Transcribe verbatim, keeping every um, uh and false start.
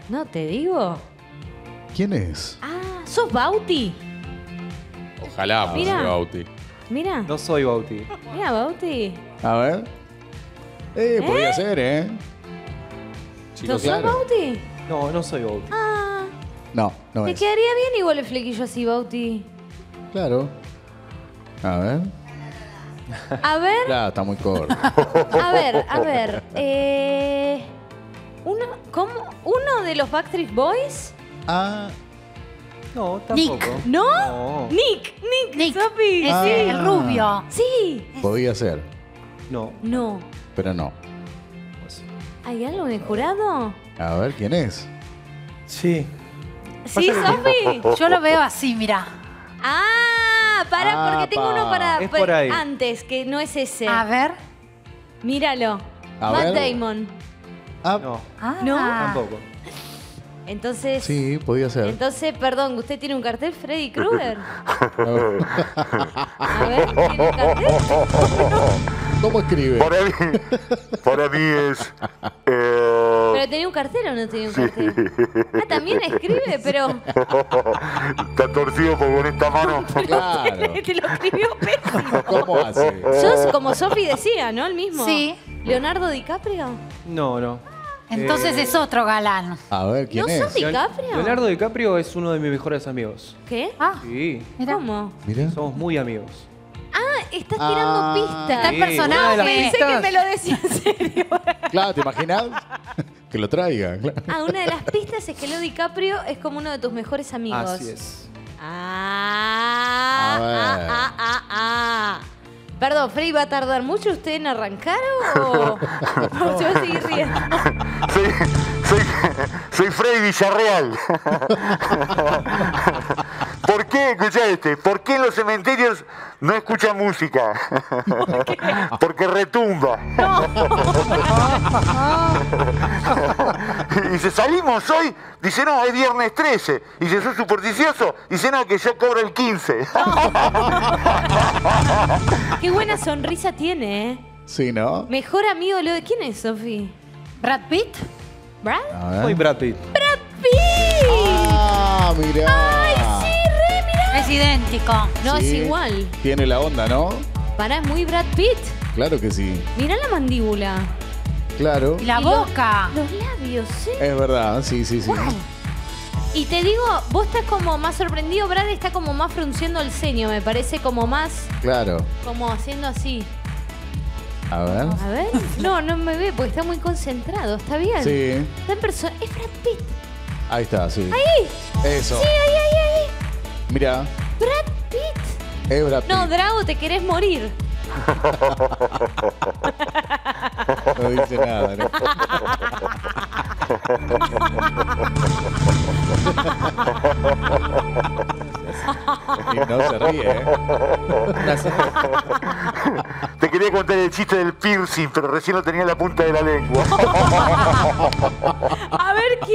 No, te digo. ¿Quién es? Ah, ¿sos Bauti? Ojalá fuese Mira. Bauti. Mira, No soy Bauti. mira, Bauti. A ver. Eh, podría ser, ¿eh? Chico, ¿No sos claro. Bauti? No, no soy Bauti. Ah, No, no te es. quedaría bien igual el flequillo así, Bauti. Claro. A ver. A ver, Claro, está muy corto. a ver, a ver. Eh, uno, ¿cómo? ¿Uno de los Backstreet Boys? Ah, No, tampoco. ¿No? No. Nick, Nick, Nick, Sofi. ese, Ah. el rubio. Sí. podía ser, No. No. pero no. ¿Hay algo en el jurado? A ver, ¿quién es? Sí. ¿Sí, Sofi? Yo lo veo así, mira. Ah, para, Ah, porque tengo pa. uno para Es por ahí. antes, que no es ese. A ver. Míralo. A Matt ver. Damon. Ah, No. Ah. No. Tampoco. Entonces, sí, podía ser. entonces, perdón, ¿usted tiene un cartel, Freddy Krueger? A ver. A ver, ¿tiene un cartel? ¿Cómo escribe? Para mí, para mí es. eh, ¿Pero tenía un cartel o no tenía un cartel? Ah, también escribe, pero está torcido por con esta mano. Claro. te lo escribió pésimo. ¿Cómo hace? Sos como Sofi decía, ¿no? El mismo. Sí. ¿Leonardo DiCaprio? No, no. Entonces Eh, es otro galán. A ver, ¿quién ¿No es? sos DiCaprio? Leonardo DiCaprio es uno de mis mejores amigos. ¿Qué? Ah, Sí. mira. ¿Cómo? Mira. Somos muy amigos. Ah, estás Ah. tirando pistas. Está el Sí, personaje. una de las Pensé que pistas- me lo decía en serio. Claro, ¿te imaginas? Que lo traiga. Claro. Ah, una de las pistas es que Leo DiCaprio es como uno de tus mejores amigos. Así es. Ah, A ver. ah, ah, ah, ah. Perdón, Freddy, ¿va a tardar mucho usted en arrancar o, o se va a seguir riendo? Soy, soy, soy Freddy Villarreal. ¿Por qué? Escucha este. ¿Por qué en los cementerios no escuchan música? Porque retumba. Y dice, salimos hoy. Dice, no, es viernes trece. Y dice, ¿sos supersticioso? Dice, no, que yo cobro el quince. Qué buena sonrisa tiene, ¿eh? Sí, ¿no? Mejor amigo de Leo. ¿Quién es, Sofi? Brad Pitt. ¿Brad? A ver. Soy Brad Pitt. ¡Brad Pitt! Ah, mirá. ¡Ay, sí, re, mirá! Es idéntico. No, Sí. es igual. Tiene la onda, ¿no? Pará, es muy Brad Pitt. Claro que sí. Mirá la mandíbula. Claro. Y la Y lo- boca. Los labios, ¿sí? Es verdad, sí, sí, sí. Wow. Y te digo, vos estás como más sorprendido, Brad está como más frunciendo el ceño, me parece como más, Claro. como haciendo así. A ver. A ver. No, no me ve porque está muy concentrado, ¿está bien? Sí. Está en persona. Es Brad Pitt. Ahí está, sí. ¡Ahí! Eso. Sí, ahí, ahí, ahí. Mira, Brad Pitt. es Brad Pitt. No, Drago, te querés morir. No dice nada, ¿no? Y no se ríe, ¿eh? Te quería contar el chiste del piercing, pero recién lo tenía en la punta de la lengua. A ver, ¿quién?